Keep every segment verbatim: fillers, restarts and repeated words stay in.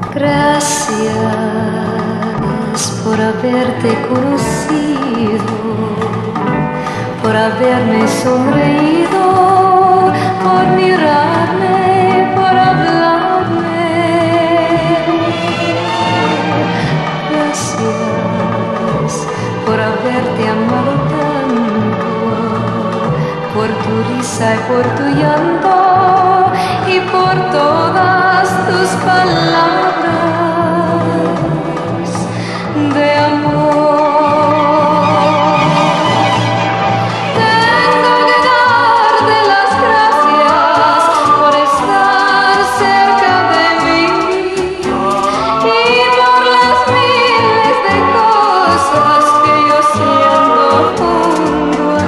Gracias por haberte conocido, por haberme sonreído, por mirarme, por hablarme. Gracias por haberte amado tanto, por tu risa y por tu llanto y por todas tus palabras de amor. Tengo que darte las gracias por estar cerca de mí y por las miles de cosas que yo siento junto a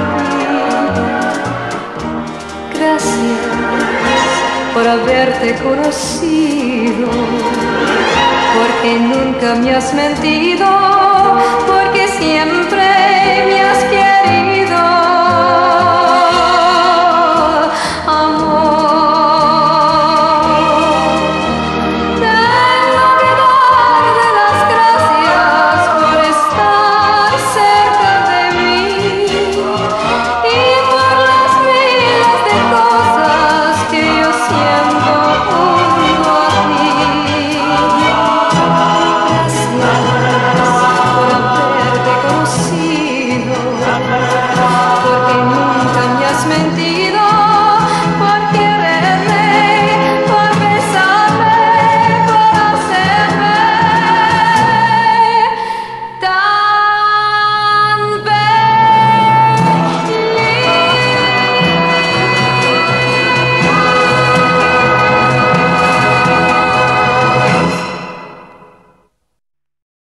ti. Gracias por haberte conocido, porque nunca me has mentido, porque siempre me has querido.